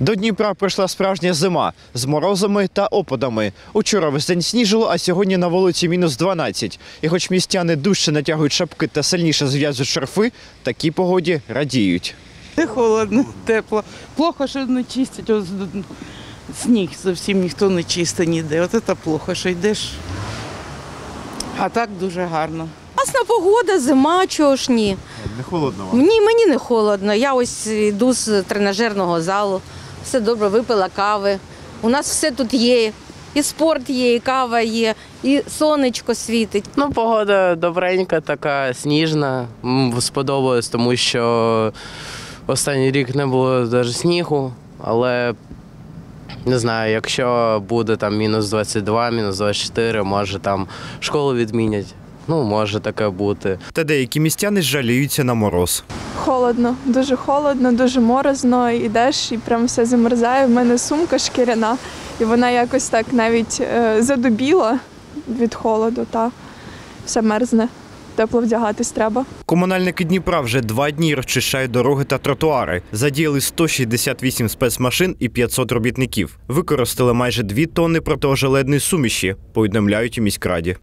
До Дніпра прийшла справжня зима з морозами та опадами. Учора весь день сніжило, а сьогодні на вулиці мінус 12. І хоч містяни дужче натягують шапки та сильніше зв'язують шарфи, такій погоді радіють. Не холодно, тепло. Плохо, що не чистять. Ось сніг зовсім ніхто не чистить ніде. От це плохо, що йдеш. А так дуже гарно. Класна погода, зима, чого ж ні. Не холодно вам? Ні, мені не холодно. Я ось йду з тренажерного залу. Все добре, випила кави. У нас все тут є. І спорт є, і кава є, і сонечко світить. Ну, погода добренька, така сніжна. Сподобалось, тому що останній рік не було навіть снігу, але не знаю, якщо буде там мінус 22, мінус 24, може там школу відмінять. Ну, може таке бути. Та деякі містяни жаліються на мороз. Холодно, дуже морозно, ідеш і прям все замерзає. В мене сумка шкіряна, і вона якось так навіть задубіла від холоду, та все мерзне. Тепло вдягатись треба. Комунальники Дніпра вже 2 дні розчищають дороги та тротуари. Задіяли 168 спецмашин і 500 робітників. Використали майже 2 тонни протиожеледної суміші, повідомляють у міськраді.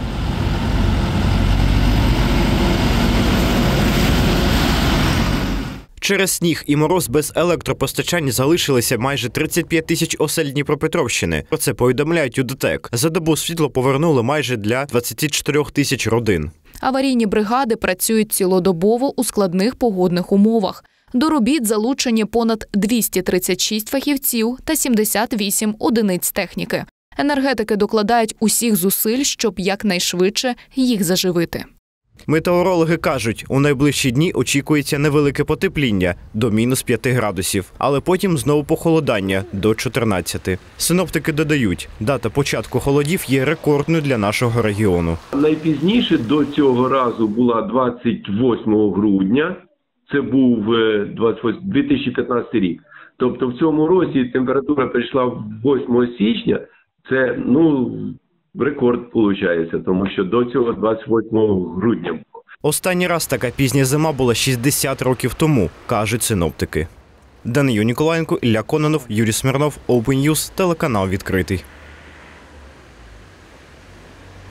Через сніг і мороз без електропостачання залишилися майже 35 тисяч осель Дніпропетровщини. Про це повідомляють у ДТЕК. За добу світло повернули майже для 24 тисяч родин. Аварійні бригади працюють цілодобово у складних погодних умовах. До робіт залучені понад 236 фахівців та 78 одиниць техніки. Енергетики докладають усіх зусиль, щоб якнайшвидше їх заживити. Метеорологи кажуть, у найближчі дні очікується невелике потепління до мінус 5 градусів, але потім знову похолодання до 14. Синоптики додають, дата початку холодів є рекордною для нашого регіону. Найпізніше до цього разу була 28 грудня, це був 2015 рік. Тобто в цьому році температура прийшла 8 січня, це рекорд виходить, тому що до цього 28 грудня було. Останній раз така пізня зима була 60 років тому, кажуть синоптики. Данию Ніколаєнко, Ілля Кононов, Юрій Смірнов, Open News, телеканал «Відкритий».